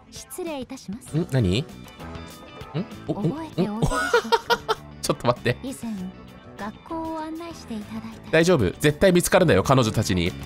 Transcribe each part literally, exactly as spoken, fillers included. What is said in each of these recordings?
失礼いたします。 ん何んおんん覚えておいでしょうか。 ちょっと待って。 以前学校を案内していただいた。 大丈夫、絶対見つかるんだよ、彼女たちに。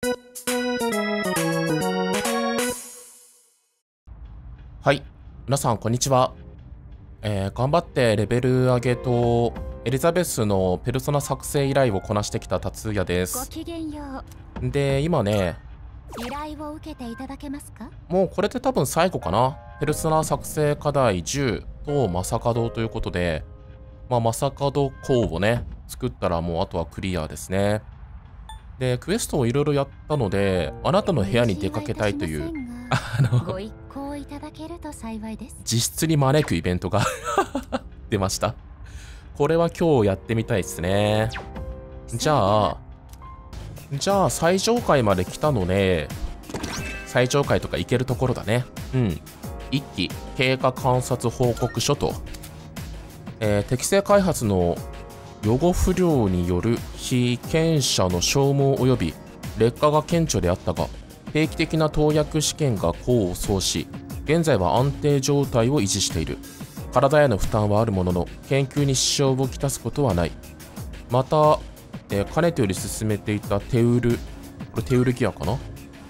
はい、皆さんこんにちは。えー、頑張ってレベル上げとエリザベスのペルソナ作成依頼をこなしてきた達也でごす。 きげんよで、今ね、 う。依頼を受けていただけますか。 もうこれで多分最後かな。ペルソナ作成課題じゅうとマサカドということで、まあ、マサカド項をね、作ったらもうあとはクリアですね。で、クエストをいろいろやったので、あなたの部屋に出かけたいという、あの、 ご一行いただけると幸いです。 実質に招くイベントが出ました。これは今日やってみたいですね。じゃあ、じゃあ最上階まで来たので、最上階とか行けるところだね。うん。一期経過観察報告書と、えー、適正開発の予後不良による被験者の消耗及び劣化が顕著であったが、定期的な投薬試験が功を奏し、現在は安定状態を維持している。体への負担はあるものの、研究に支障をきたすことはない。また、えー、かねてより進めていたテウル、これテウルギアかな？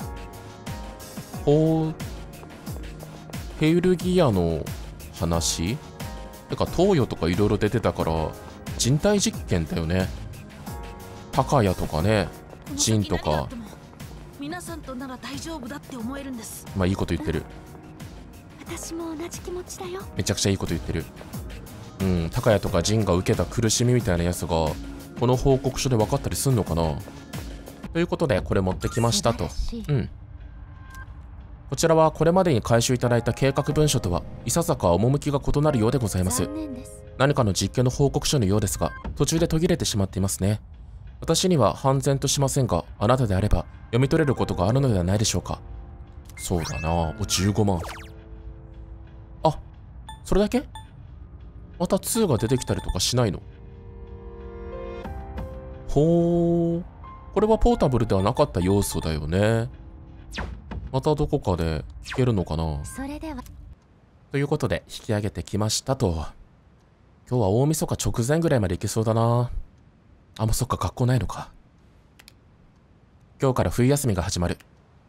ほう、テウルギアの話？てか、投与とかいろいろ出てたから、人体実験だよね。高谷とかね、ジンとか。 皆さんとなら大丈夫だって思えるんです。 まあいいこと言ってる。 私も同じ気持ちだよ。 めちゃくちゃいいこと言ってる。うん、高谷とかジンが受けた苦しみみたいなやつがこの報告書で分かったりすんのかな。ということでこれ持ってきましたと。うん。こちらはこれまでに回収いただいた計画文書とはいささか趣が異なるようでございます。何かの実験の報告書のようですが、途中で途切れてしまっていますね。私には判然としませんが、あなたであれば読み取れることがあるのではないでしょうか。そうだな。お、じゅうごまん。あ、それだけ？またにが出てきたりとかしないの？ほー。これはポータブルではなかった要素だよね。またどこかで聞けるのかな。 それではということで引き上げてきましたと。今日は大晦日直前ぐらいまで行けそうだな。あ、もうそっか、学校ないのか。今日から冬休みが始まる。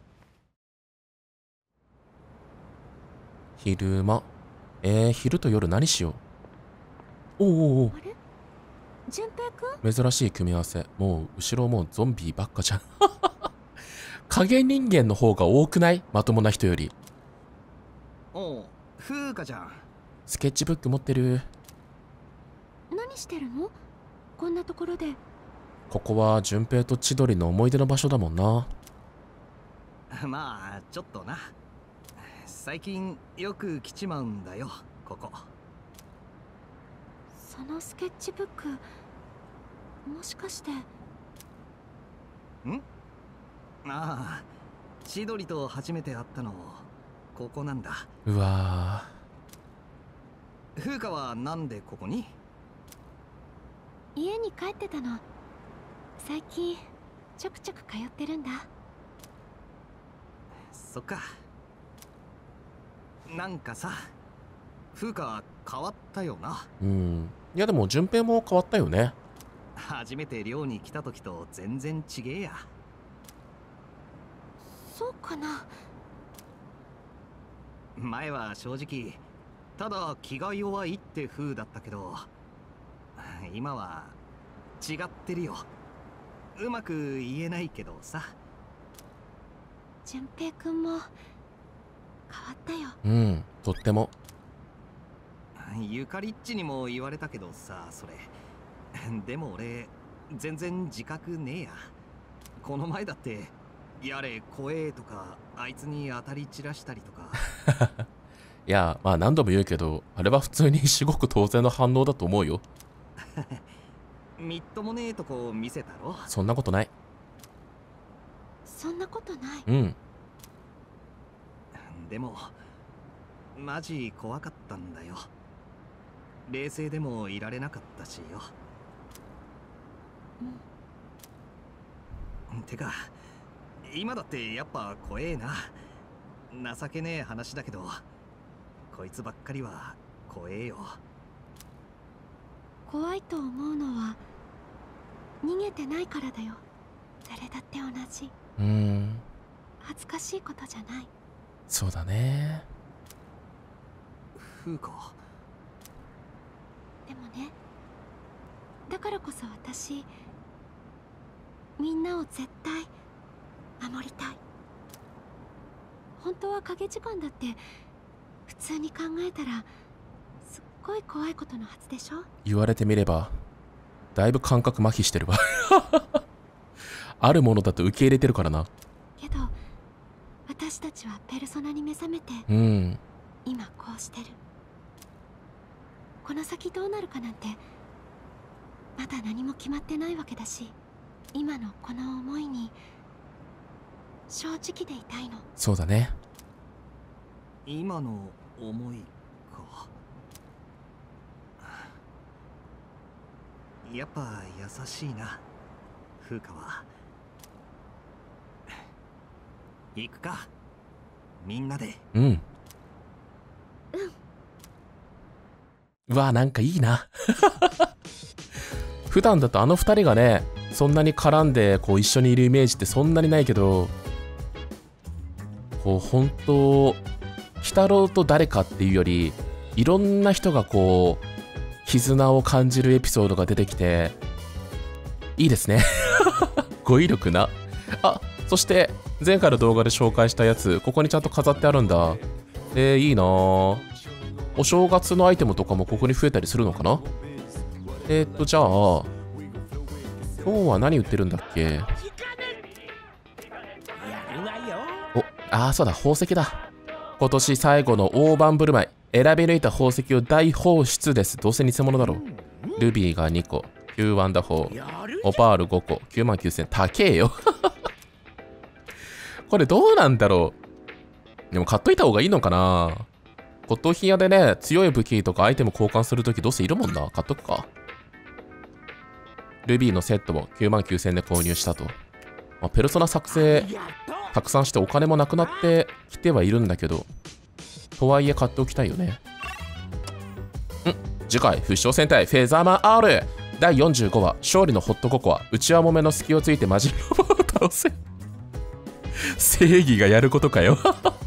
昼間。えー、昼と夜何しよう。おうおうおう。 あれ？純平くん？ 珍しい組み合わせ。もう後ろもうゾンビばっかじゃん。影人間の方が多くない？まともな人より。 おう、風花ちゃん。 スケッチブック持ってる。 何してるの？こんなところで。 ここは純平と千鳥の思い出の場所だもんな。 まあちょっとな。最近よく来ちまうんだよ、ここ。 そのスケッチブック、もしかして。ん？ ああ、千鳥と初めて会ったのここなんだ。 うわー。風花はなんでここに？ 家に帰ってたの。最近ちょくちょく通ってるんだ。 そっか。なんかさ、風花変わったよな。 うん。いやでも純平も変わったよね。 初めて寮に来た時と全然違えや。 そうかな。 前は正直ただ気が弱いって風だったけど、今は違ってるよ。うまく言えないけどさ。 純平くんも変わったよ。 うん、とっても。 ゆかりっちにも言われたけどさ、それでも俺全然自覚ねえや。この前だってやれ怖えとかあいつに当たり散らしたりとか。 いや、まあ何度も言うけど、あれは普通に至極当然の反応だと思うよ。 みっともねえとこ見せたろ。 そんなことない。 そんなことない。 うん。 でもマジ怖かったんだよ。冷静でもいられなかったしよ。うん。てか今だってやっぱ怖えな。 情けねえ話だけど、こいつばっかりは怖えよ。 怖いと思うのは逃げてないからだよ。誰だって同じ。 うーん、 恥ずかしいことじゃない。 そうだね。 風か。 でもね、だからこそ私、みんなを絶対守りたい。本当は影時間だって普通に考えたらすっごい怖いことのはずでしょ。 言われてみればだいぶ感覚麻痺してるわあるものだと受け入れてるからな。 けど私たちはペルソナに目覚めて、 うん、 今こうしてる。この先どうなるかなんてまだ何も決まってないわけだし、今のこの思いに正直でいたいの。 そうだね。 今の思いか。やっぱ優しいな、風花は。行くか、みんなで。 うん。うわ、なんかいいな普段だとあの二人がね、そんなに絡んでこう一緒にいるイメージってそんなにないけど、こう本当鬼太郎と誰かっていうより、いろんな人がこう絆を感じるエピソードが出てきていいですね語彙力な。あ、そして前回の動画で紹介したやつ、ここにちゃんと飾ってあるんだ。えー、いいなぁ。お正月のアイテムとかもここに増えたりするのかな。えー、っとじゃあ今日は何売ってるんだっけ。お、あーそうだ、宝石だ。今年最後の大盤振る舞い、選び抜いた宝石を大放出です。どうせ偽物だろう。ルビーがにこ、きゅうワンダホー、オパールごこ、きゅうまんきゅうせん、高えよこれどうなんだろう。でも買っといた方がいいのかな。骨董品屋でね、強い武器とかアイテム交換するときどうせいるもんな。買っとくか。ルビーのセットもきゅうまんきゅうせんで購入したと。まあ、ペルソナ作成たくさんしてお金もなくなってきてはいるんだけど、とはいえ買っておきたいよね。ん次回、不死戦隊フェザーマン R だいよんじゅうごわ、勝利のホットココア、内輪もめの隙をついてマジロボを倒せ正義がやることかよ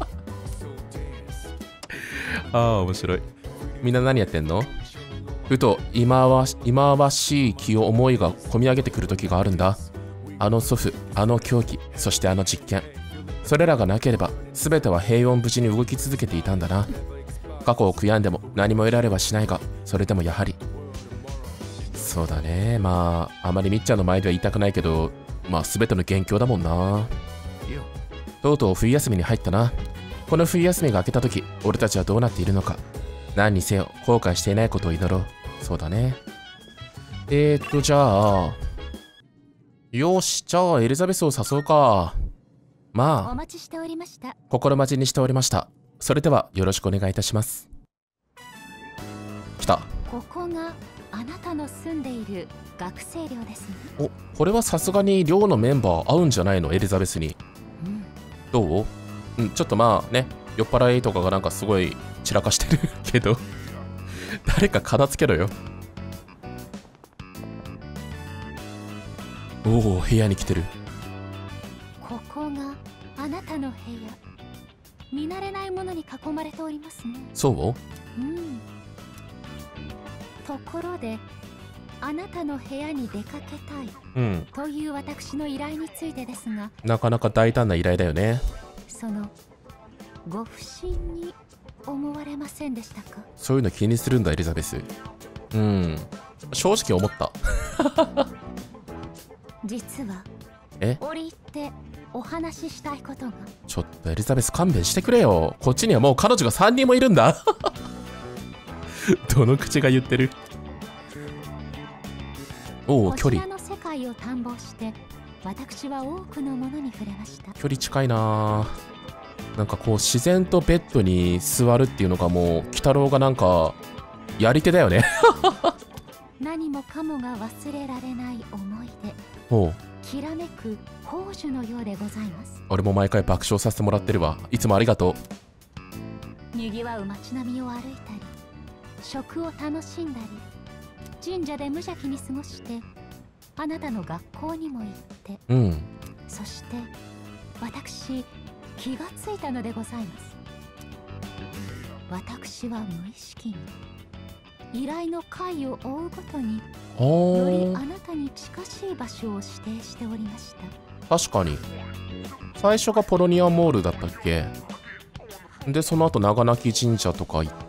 ああ、面白い。みんな何やってんの。ふと忌まわ忌まわしい気を思いがこみ上げてくる時があるんだ。あの祖父、あの狂気、そしてあの実験、それらがなければ全ては平穏無事に動き続けていたんだな。過去を悔やんでも何も得られはしないが、それでもやはり。そうだね。まああまりみっちゃんの前では言いたくないけど、まあ全ての元凶だもんな。とうとう冬休みに入ったな。この冬休みが明けた時、俺たちはどうなっているのか。何にせよ後悔していないことを祈ろう。そうだね。えーっとじゃあよし、じゃあエリザベスを誘うか。まあお待ちしておりました。 心待ちにしておりました。それではよろしくお願いいたします。来た。 ここがあなたの住んでいる学生寮ですね。 お、これはさすがに寮のメンバー合うんじゃないの、エリザベスに。 うん、 どう？うん、ちょっとまあね、酔っ払いとかがなんかすごい散らかしてるけど誰か片付けろよ。おお、部屋に来てる。 ここがあなたの部屋。見慣れないものに囲まれておりますね。 そう？ うん。ところで、あなたの部屋に出かけたい、 うん、 という私の依頼についてですが、 なかなか大胆な依頼だよね。 そのご不審に思われませんでしたか？ そういうの気にするんだ、エリザベス。うん、正直思った実はえ折り入ってお話ししたいことが。 ちょっとエリザベス勘弁してくれよ。こっちにはもう彼女がさんにんもいるんだどの口が言ってる。おお、距離。 こちらの世界を探訪して私は多くのものに触れました。 距離近いな。なんかこう自然とベッドに座るっていうのがもう鬼太郎がなんかやり手だよね何もかもが忘れられない思い出、 ほう。 きらめく宝珠のようでございます。 俺も毎回爆笑させてもらってるわ。いつもありがとう。 にぎわう街並みを歩いたり、食を楽しんだり、神社で無邪気に過ごして、あなたの学校にも行って、 うん。 そして私気がついたのでございます。私は無意識に依頼の回を追うごとにあよりー、 あなたに近しい場所を指定しておりました。 確かに。最初がポロニアモールだったっけ？で、その後長泣神社とか行って、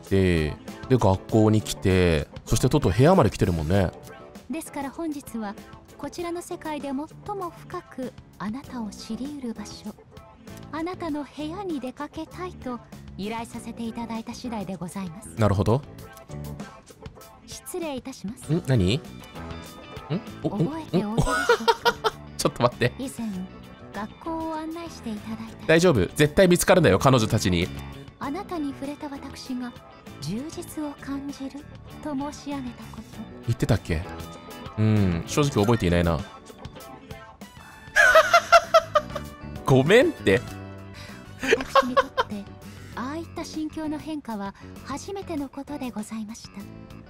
で、学校に来て、そしてとうとう部屋まで来てるもんね。 ですから本日はこちらの世界で最も深くあなたを知りうる場所、あなたの部屋に出かけたいと依頼させていただいた次第でございます。 なるほど。 失礼いたします。 ん何んおん覚えておいででしょうか。 ちょっと待って。 以前学校を案内していただいた大丈夫。絶対見つかるんだよ、彼女たちに。 あなたに触れた私が充実を感じると申し上げたこと、 言ってたっけ？うん、正直覚えていないな。ごめんって。 私にとってああいった心境の変化は初めてのことでございました。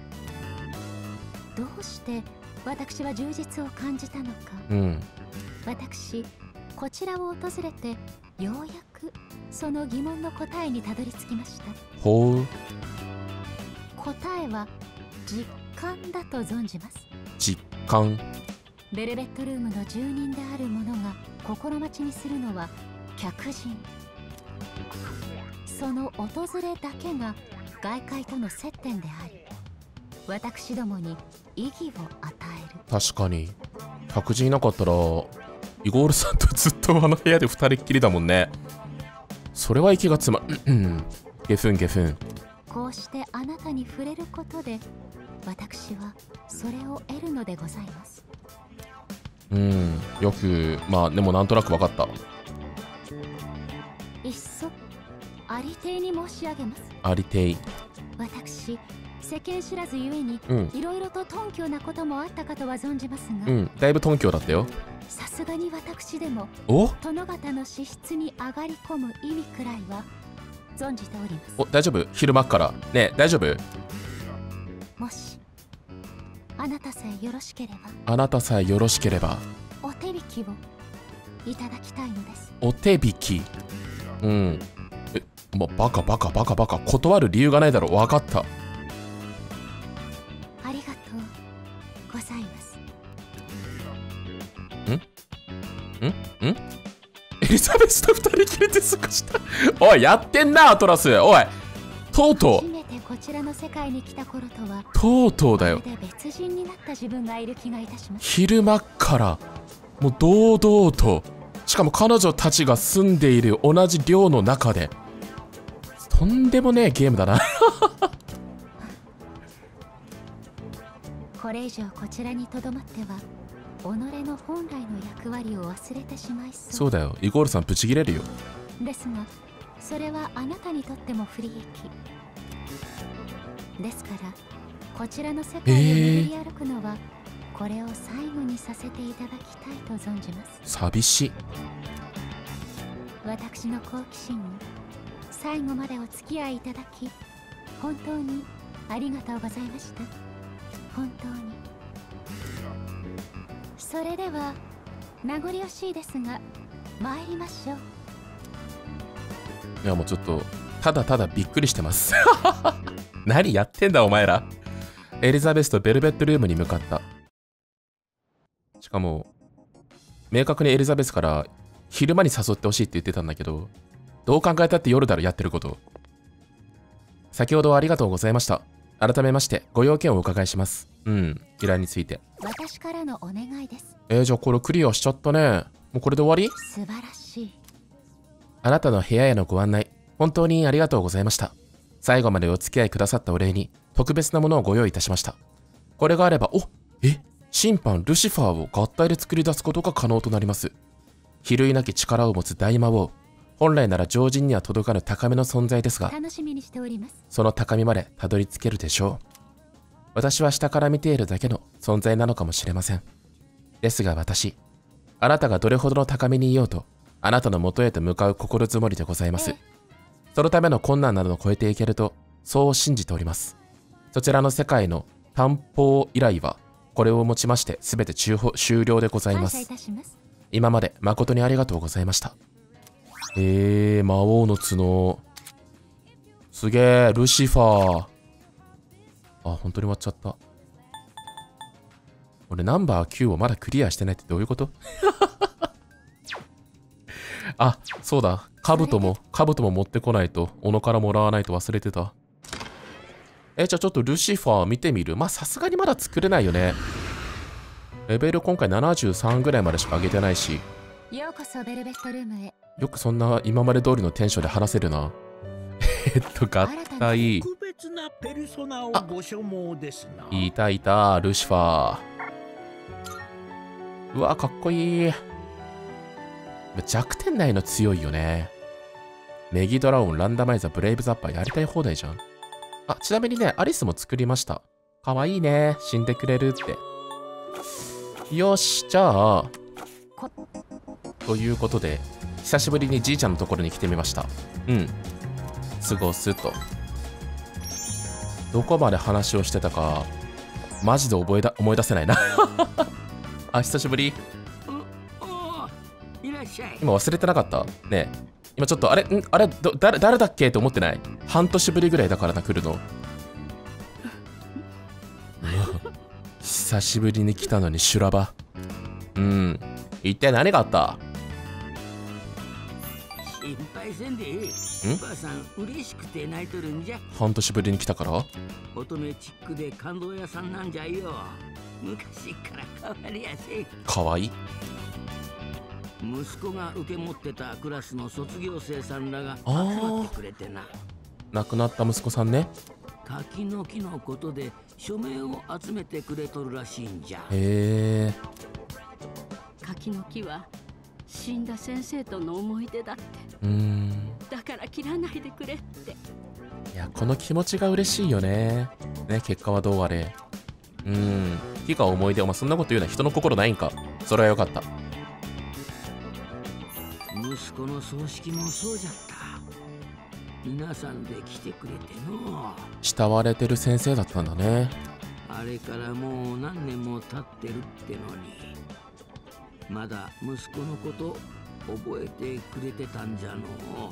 どうして私は充実を感じたのか、 うん。 私こちらを訪れてようやくその疑問の答えにたどり着きました。 ほう。 答えは実感だと存じます。 実感。 ベルベットルームの住人である者が心待ちにするのは客人、その訪れだけが外界との接点であり、私どもに意義を与える。 確かに。客人いなかったら、イゴールさんとずっとあの部屋で二人っきりだもんね。それは息がつま、うん。ゲフンゲフン。 こうしてあなたに触れることで、私はそれを得るのでございます。 うん。よく、まあでもなんとなく分かった。 いっそありていに申し上げます。 ありてい。 私世間知らずゆえにうん。 いろいろと頓強なこともあったかとは存じますが、 うん。だいぶ頓強だったよ。 さすがに私でもお殿方の資質に上がり込む意味くらいは存じております。 お、大丈夫？昼間っから。ねえ、大丈夫？ もしあなたさえよろしければ、 あなたさえよろしければ。 お手引きをいただきたいのです。 お手引き。うん。え、もうバカバカバカバカ。断る理由がないだろ。分かった。 ありがとうございます。 んんエリザベスと二人きりで過ごした。おい、やってんな、アトラス。おい、とうと初めてこちらの世界に来た頃とはう、とうとうだよ。 まるで別人になった自分がいる気がいたします。 昼間っから、もう堂々と、しかも彼女たちが住んでいる同じ寮の中で、とんでもねえゲームだな。 これ以上こちらにとどまっては己の本来の役割を忘れてしまいそう。 そうだよ、イゴールさんブチギレるよ。 ですがそれはあなたにとっても不利益ですから、こちらの世界を巡り歩くのは、これを最後にさせていただきたいと存じます。 寂しい。 私の好奇心に最後までお付き合いいただき本当にありがとうございました。本当に。それでは名残惜しいですが参りましょう。 いや、もうちょっとただただびっくりしてます。何やってんだお前ら。エリザベスとベルベットルームに向かった。しかも明確にエリザベスから昼間に誘ってほしいって言ってたんだけど、どう考えたって夜だろ、やってること。先ほどはありがとうございました。改めましてご用件をお伺いします。うん、依頼について。 私からのお願いです。 えー、じゃあこれクリアしちゃったね。もうこれで終わり？ 素晴らしい。 あなたの部屋へのご案内、本当にありがとうございました。最後までお付き合いくださったお礼に特別なものをご用意いたしました。これがあれば、おえ審判ルシファーを合体で作り出すことが可能となります。比類なき力を持つ大魔王。本来なら常人には届かぬ高めの存在ですが、 楽しみにしております。 その高みまでたどり着けるでしょう。 私は下から見ているだけの存在なのかもしれません。ですが私、あなたがどれほどの高みにいようと、あなたの元へと向かう心づもりでございます。そのための困難などを超えていけると、そう信じております。そちらの世界の担保依頼は、これをもちまして全て終了でございます。今まで誠にありがとうございました。えー、魔王の角。すげえ、ルシファー。あ、本当に終わっちゃった。俺ナンバーきゅうをまだクリアしてないってどういうことあ、そうだ。兜も、兜も持ってこないと、斧からもらわないと忘れてた。え、じゃあちょっとルシファー見てみる。まあ、さすがにまだ作れないよね。レベル今回ななじゅうさんぐらいまでしか上げてないし。 ようこそベルベットルームへ。 よくそんな今まで通りのテンションで話せるな。えっと、合体。 特別なペルソナをご所望ですな。 いたいた、ルシファー。うわ、かっこいい。弱点ないの強いよね。メギドラゴン、ランダマイザー、ブレイブザッパーやりたい放題じゃん。あ、ちなみにね、アリスも作りました。かわいいね。死んでくれるって。よし、じゃあ。ということで、久しぶりにじいちゃんのところに来てみました。うん。過ごすと。どこまで話をしてたか、マジで覚えだ思い出せないな。あ、久しぶり。今忘れてなかったねえ。今ちょっとあれんあれど誰誰だっけって思ってない？半年ぶりぐらいだからな、来るの。久しぶりに来たのに修羅場。うん。一体何があった？ 心配せんでええ。ばあさん嬉しくて泣いとるんじゃ。 半年ぶりに来たから？ 乙女チックで感動屋さんなんじゃよ。昔から変わりやせん。 かわいい。 息子が受け持ってたクラスの卒業生さんらが集まってくれてな。 亡くなった息子さんね。 柿の木のことで署名を集めてくれとるらしいんじゃ。 へえ。 柿の木は死んだ先生との思い出だって。 うーん。 だから切らないでくれって。 いや、この気持ちが嬉しいよね。ね、結果はどうあれ。うーん。木が思い出。お前そんなこと言うな。人の心ないんか。それはよかった。 息子の葬式もそうじゃった。皆さんで来てくれての。 慕われてる先生だったんだね。 あれからもう何年も経ってるってのに、まだ息子のこと覚えてくれてたんじゃの。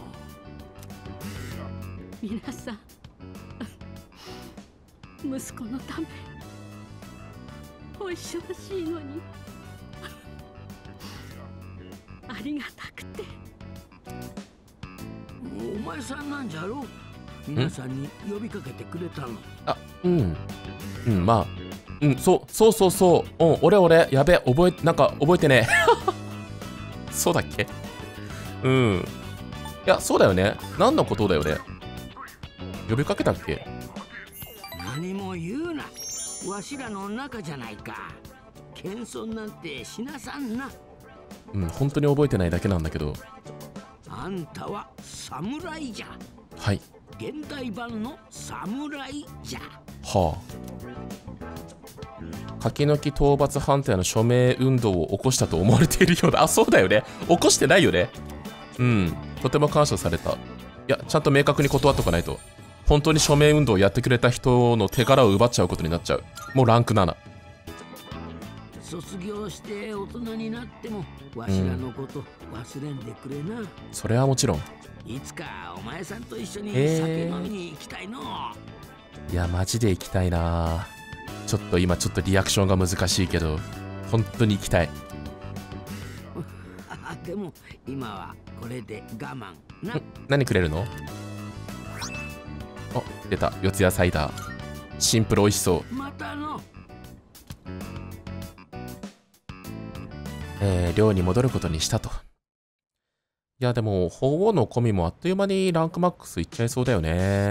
皆さん息子のためお忙しいのにありがたくて。 お前さんなんじゃろ。皆さんに呼びかけてくれたの。 あ、うんうんまあうんそうそうそうそううん俺俺やべ覚えなんか覚えてねえそうだっけ。うんいやそうだよね。何のことだよね。呼びかけたっけ。 何も言うな。わしらの中じゃないか。謙遜なんてしなさんな。 うん本当に覚えてないだけなんだけど。 あんたは侍じゃ。 はい。 現代版の侍じゃ。 はあ。柿の木討伐反対の署名運動を起こしたと思われているようだ。あ、そうだよね。起こしてないよね。うん。とても感謝された。いや、ちゃんと明確に断っとかないと。本当に署名運動をやってくれた人の手柄を奪っちゃうことになっちゃう。もうランクなな。 卒業して大人になってもわしらのこと忘れんでくれな。 うん、それはもちろん。 いつかお前さんと一緒に酒飲みに行きたいの。 いやマジで行きたいな。ちょっと今ちょっとリアクションが難しいけど本当に行きたい。 でも今はこれで我慢な。 何くれるの。あ、出た四谷サイダー。シンプル美味しそう。 またの。 えー、寮に戻ることにしたと。いやでも鳳凰の込みもあっという間にランクマックスいっちゃいそうだよね。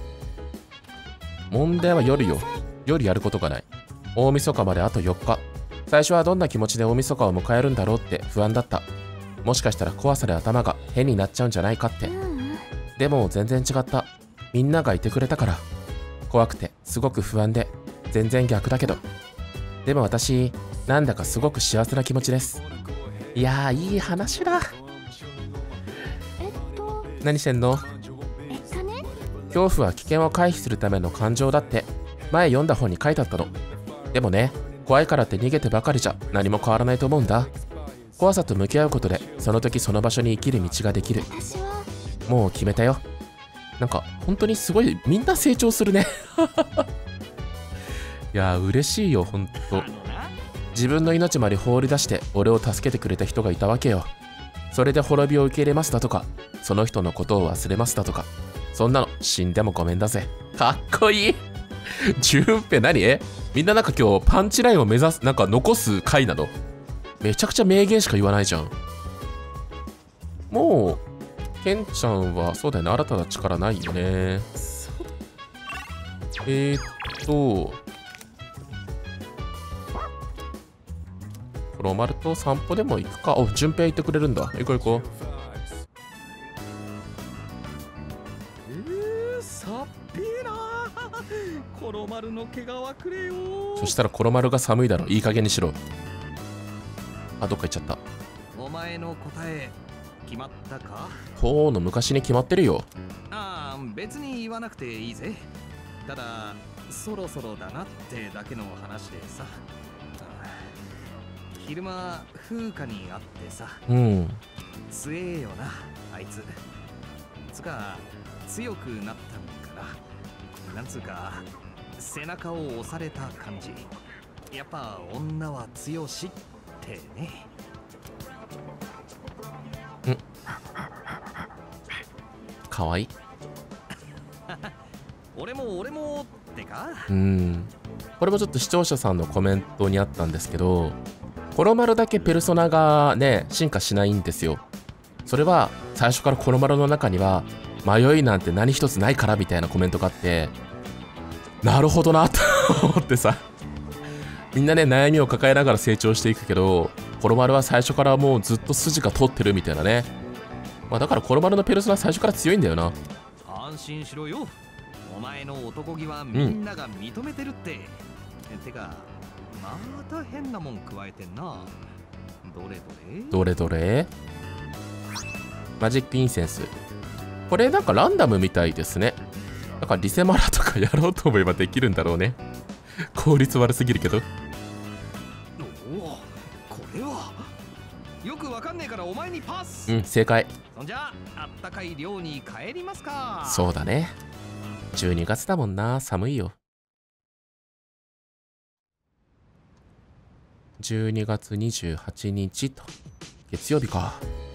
問題は夜よ。夜やることがない。大晦日まであとよっか。最初はどんな気持ちで大晦日を迎えるんだろうって不安だった。もしかしたら怖さで頭が変になっちゃうんじゃないかって。でも全然違った。みんながいてくれたから。怖くてすごく不安で全然逆だけど。でも私、なんだかすごく幸せな気持ちです。いやー、いい話だ。 えっと何してんの？ えっとね恐怖は危険を回避するための感情だって前読んだ本に書いてあったの。でもね、怖いからって逃げてばかりじゃ何も変わらないと思うんだ。怖さと向き合うことでその時その場所に生きる道ができる。 私はもう決めたよ。なんか本当にすごいみんな成長するねいやー嬉しいよほんと。自分の命まで放り出して俺を助けてくれた人がいたわけよ。それで滅びを受け入れますだとか、その人のことを忘れますだとか、そんなの死んでもごめんだぜ。かっこいいジュンペ何？えみんななんか今日パンチラインを目指す、なんか残す回なの？めちゃくちゃ名言しか言わないじゃん。もうケンちゃんはそうだよね、新たな力ないよね。えーっとコロマルと散歩でも行くか。お、順平行ってくれるんだ。行こう行こう。 えー、さっぴーなー。コロマルの毛皮くれよー。 そしたらコロマルが寒いだろ。いい加減にしろ。あ、どっか行っちゃった。 お前の答え決まったか？ ほうの昔に決まってるよ。 ああ、別に言わなくていいぜ。ただそろそろだなってだけの話でさ。昼間風花に会ってさ、 うん。 強えよなあいつ。つか強くなったんかな。なんつうか背中を押された感じ。やっぱ女は強しってね。 んかわいい俺も俺もってか。 うん。これもちょっと視聴者さんのコメントにあったんですけど、コロマルだけペルソナがね進化しないんですよ。それは最初からコロマルの中には迷いなんて何一つないからみたいなコメントがあって、なるほどなと思ってさ、みんなね悩みを抱えながら成長していくけど、コロマルは最初からもうずっと筋が通ってるみたいなね。まあだからコロマルのペルソナ最初から強いんだよな。 安心しろよ。お前の男気はみんなが認めてるって、うん、てかまた変なもん加えてんな。どれどれどれどれマジックインセンス。これなんかランダムみたいですね。だからリセマラとかやろうと思えばできるんだろうね。効率悪すぎるけど。 おお、これはよくわかんねえからお前にパス。 うん、正解。 そんじゃあったかい寮に帰りますか。 そうだね。じゅうにがつだもんな。寒いよ。じゅうにがつにじゅうはちにちと月曜日か。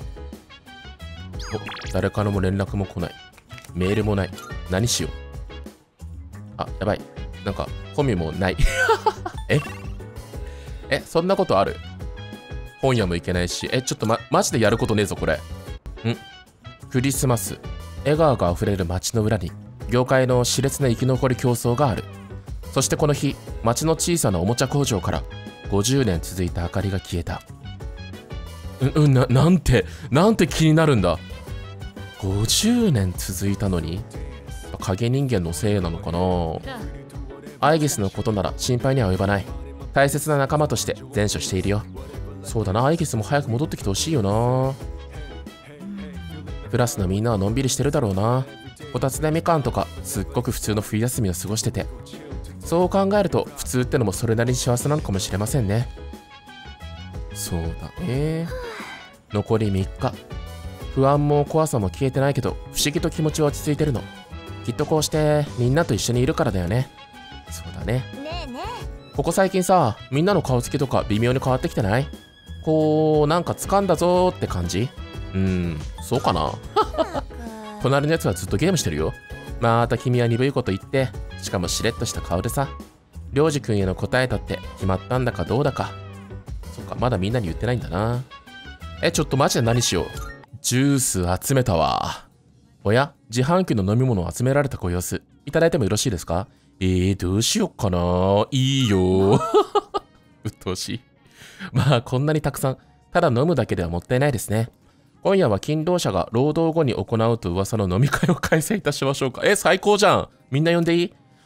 お、誰からも連絡も来ない。メールもない。何しよう。あ、やばい。なんかコミもないええ、そんなことある？本屋も行けないし。え、ちょっとまマジでやることねえぞこれ。んクリスマス、笑顔があふれる街の裏に業界の熾烈な生き残り競争がある。そしてこの日、街の小さなおもちゃ工場からごじゅうねん続いた明かりが消えた。う、うん、な、なんて、なんて気になるんだ。ごじゅうねん続いたのに影人間のせいなのかな。アイギスのことなら心配には及ばない。大切な仲間として善処しているよ。そうだな、アイギスも早く戻ってきてほしいよな。クラスのみんなはのんびりしてるだろうな。こたつでみかんとかすっごく普通の冬休みを過ごしてて、そう考えると普通ってのもそれなりに幸せなのかもしれませんね。そうだね。残りみっか。不安も怖さも消えてないけど不思議と気持ちは落ち着いてるの。きっとこうしてみんなと一緒にいるからだよね。そうだね。 ねえねここ最近さ、みんなの顔つきとか微妙に変わってきてない？こうなんか掴んだぞーって感じ？うん、そうかな。隣のやつはずっとゲームしてるよ。また君は鈍いこと言って、しかもしれっとした顔でさ。りょうじくんへの答えだって決まったんだかどうだか。そっか、まだみんなに言ってないんだな。え、ちょっとマジで何しよう。ジュース集めたわ。おや、自販機の飲み物を集められたご様子。いただいてもよろしいですか？えー、どうしよっかな。いいよ。うっとうしい。まあ、こんなにたくさん、ただ飲むだけではもったいないですね。今夜は勤労者が労働後に行うと噂の飲み会を開催いたしましょうか。え、最高じゃん。みんな呼んでいい？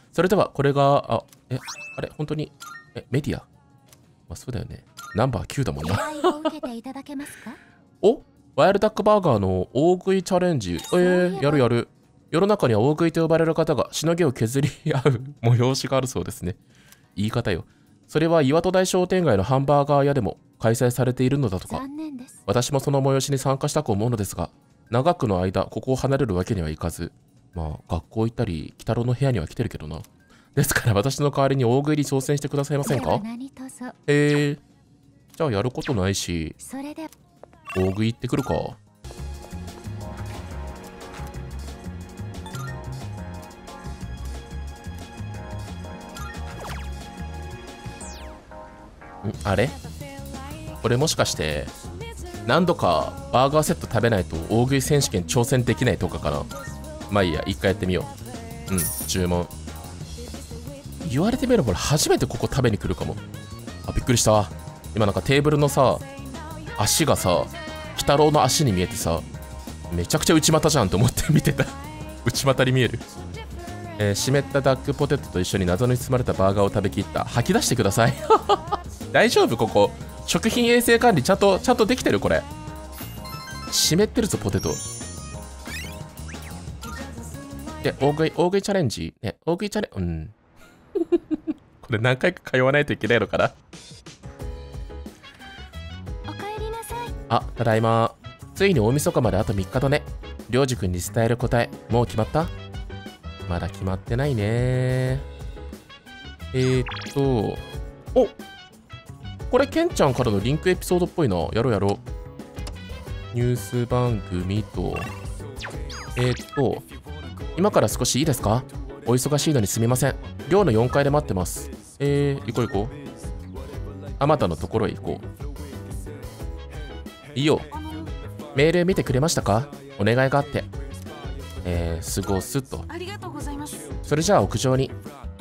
それでは、これが、あ、え、あれ、本当に、え、メディア。まあ、そうだよね。ナンバーきゅうだもんな。 依頼を受けていただけますか？ お、ワイルドダックバーガーの大食いチャレンジ。えー、やるやる。世の中には大食いと呼ばれる方がしのぎを削り合う催しがあるそうですね。言い方よ。それは岩戸台商店街のハンバーガー屋でも開催されているのだとか。 残念です。 私もその催しに参加したく思うのですが、長くの間ここを離れるわけにはいかず、まあ学校行ったり鬼太郎の部屋には来てるけどな。ですから私の代わりに大食いに挑戦してくださいませんか？ 何とぞ。 えー、じゃあやることないし、 それで大食い行ってくるか。んあれこれもしかして何度かバーガーセット食べないと大食い選手権挑戦できないとかかな。まあいいや、一回やってみよう。うん、注文。言われてみればこれ初めてここ食べに来るかも。あ、びっくりした。今なんかテーブルのさ、足がさ、鬼太郎の足に見えてさ、めちゃくちゃ内股じゃんと思って見てた。内股に見える。えー、湿ったダックポテトと一緒に謎に包まれたバーガーを食べきった。吐き出してください。大丈夫ここ。食品衛生管理ちゃんと、ちゃんとできてるこれ。湿ってるぞ、ポテト。で、大食い、大食いチャレンジ。ね、大食いチャレンジ、うん。これ何回か通わないといけないのかな。 おかえりなさい。 あ、ただいま。ついに大晦日まであとみっかだね。りょうじくんに伝える答え、もう決まった？まだ決まってないね。えーっと、おこれ、ケンちゃんからのリンクエピソードっぽいな。やろうやろう。ニュース番組と、えーっと、今から少しいいですか？お忙しいのにすみません。寮のよんかいで待ってます。えー、行こう行こう。あまたのところへ行こう。いいよ。メール見てくれましたか？お願いがあって。えー、過ごすと。 ありがとうございます。 それじゃあ屋上に。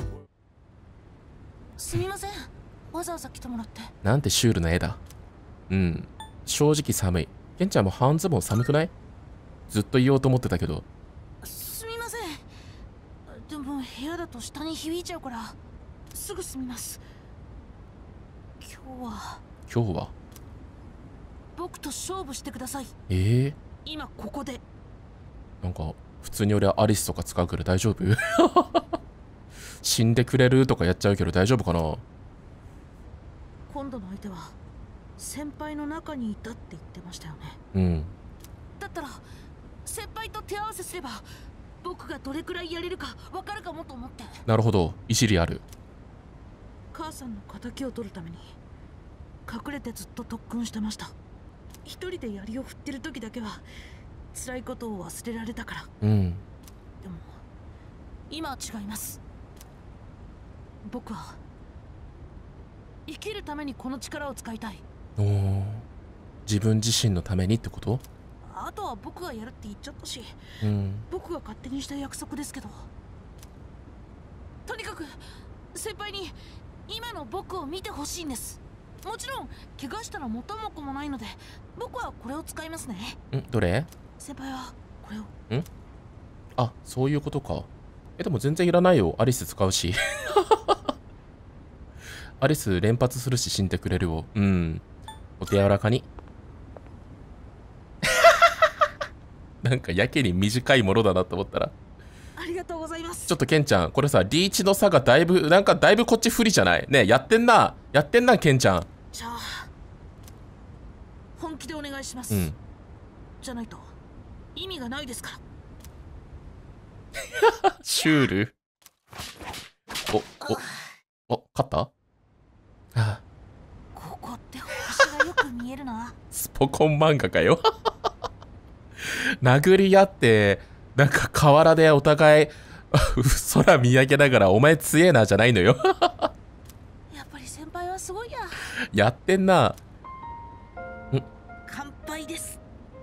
すみません。わざわざ来てもらって。 なんてシュールな絵だ。うん。正直寒い。ケンちゃんも半ズボン寒くない？ずっと言おうと思ってたけど。 すみません。でも部屋だと下に響いちゃうからすぐ済みます。今日は今日は僕と勝負してください。 えー、 今ここで。 なんか普通に俺はアリスとか使うけど大丈夫？死んでくれるとかやっちゃうけど大丈夫かな。 今度の相手は先輩の中にいたって言ってましたよね。 うん。 だったら先輩と手合わせすれば僕がどれくらいやれるか分かるかもと思って。 なるほど、いじりある。 母さんの敵を取るために隠れてずっと特訓してました。一人で槍を振ってる時だけは辛いことを忘れられたから。 うん。 でも今は違います。僕は生きるためにこの力を使いたい。 おー、自分自身のためにってこと？ あとは僕がやるって言っちゃったし、 うん、 僕が勝手にした約束ですけど。とにかく先輩に今の僕を見てほしいんです。もちろん怪我したら元も子もないので僕はこれを使いますね。 んどれ？ 先輩はこれを。 んあ、そういうことか。え、でも全然いらないよ。アリス使うし。アリス連発するし死んでくれるよ。うん。お手柔らかに。なんかやけに短いものだなと思ったら。 ありがとうございます。 ちょっとケンちゃん、これさ、リーチの差がだいぶ、なんかだいぶこっち不利じゃないねえ、やってんな。やってんな、ケンちゃん。 じゃあ、本気でお願いします。 うん。 じゃないと、意味がないですから。 シュール。お、お、お、勝った？ああ、 ここって星がよく見えるな。 スポコン漫画かよ。殴り合って、なんか河原でお互い空見上げながらお前強えなじゃないのよ。 やっぱり先輩はすごいや。 やってんな。 ん乾杯です。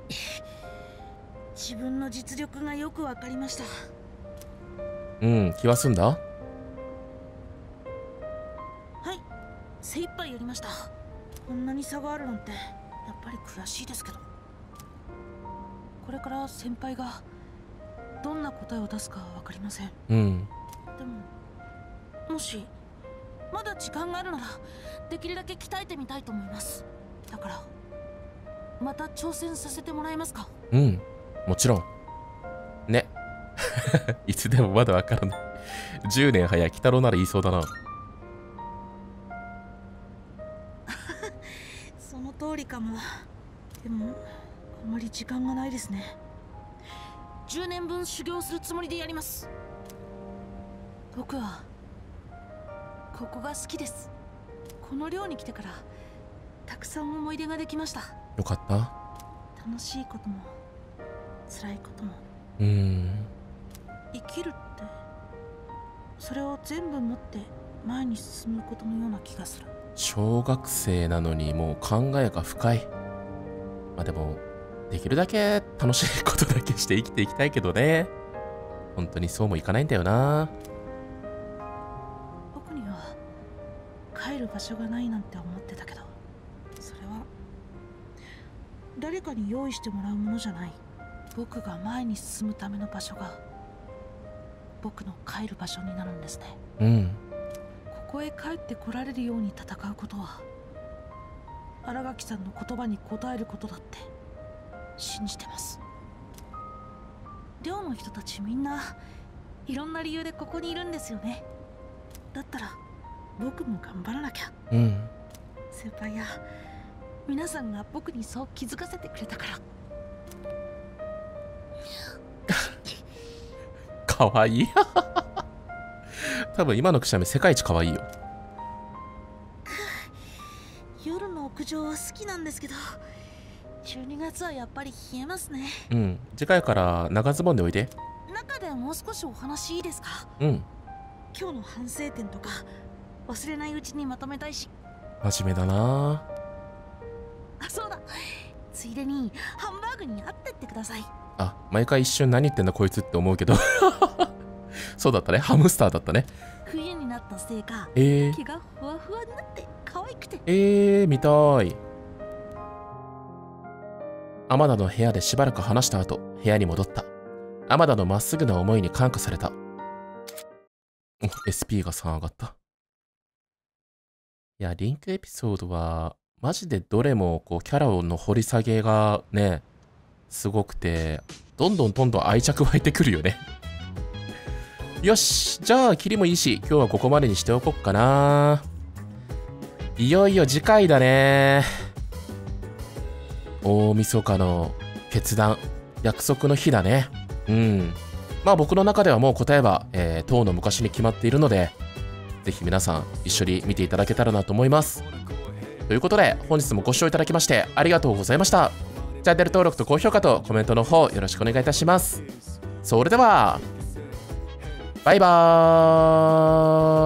自分の実力がよくわかりました。 うん、気は済んだ？ はい、精一杯やりました。こんなに差があるなんてやっぱり悔しいですけど、これから先輩がどんな答えを出すかわかりません。 うん。 でももしまだ時間があるならできるだけ鍛えてみたいと思います。だからまた挑戦させてもらえますか？ うん、もちろんね。いつでもまだわからない。じゅうねん早い鬼太郎なら言いそうだな。 その通りかも。でもあまり時間がないですね。じゅうねんぶん修行するつもりでやります。僕はここが好きです。この寮に来てからたくさん思い出ができました。 よかった。 楽しいことも辛いことも。 うーん、 生きるってそれを全部持って前に進むことのような気がする。 小学生なのにもう考えが深い。まあでもできるだけ楽しいことだけして生きていきたいけどね。本当にそうもいかないんだよな。 僕には帰る場所がないなんて思ってたけど、それは誰かに用意してもらうものじゃない。僕が前に進むための場所が僕の帰る場所になるんですね。 うん、 ここへ帰ってこられるように戦うことは新垣さんの言葉に応えることだって信じてます。寮の人たちみんないろんな理由でここにいるんですよね。だったら僕も頑張らなきゃ。 うん、 先輩や皆さんが僕にそう気づかせてくれたから。 かわいい。多分今のくしゃみ世界一かわいいよ。 夜の屋上は好きなんですけど、じゅうにがつはやっぱり冷えますね。 うん、次回から長ズボンでおいで。 中でもう少しお話いいですか？ うん、 今日の反省点とか忘れないうちにまとめたいし。 真面目だな。 あ、そうだ、ついでにハンバーグに会ってってください。 あ、毎回一瞬何言ってんだこいつって思うけど。そうだったね、ハムスターだったね。 冬になったせいか、 えー、 毛がふわふわになって可愛くて。 えー、見たい。天田の部屋でしばらく話した後、部屋に戻った。天田のまっすぐな思いに感化された。お、エスピー がさん上がった。いや、リンクエピソードは、マジでどれもこうキャラの掘り下げがね、すごくて、どんどんどんどん愛着湧いてくるよね。よし、じゃあ、キリもいいし、今日はここまでにしておこっかな。いよいよ次回だね。大晦日の決断、約束の日だね。うん。まあ僕の中ではもう答えは、えー、当の昔に決まっているので、ぜひ皆さん一緒に見ていただけたらなと思います。ということで、本日もご視聴いただきましてありがとうございました。チャンネル登録と高評価とコメントの方よろしくお願いいたします。それでは、バイバーイ。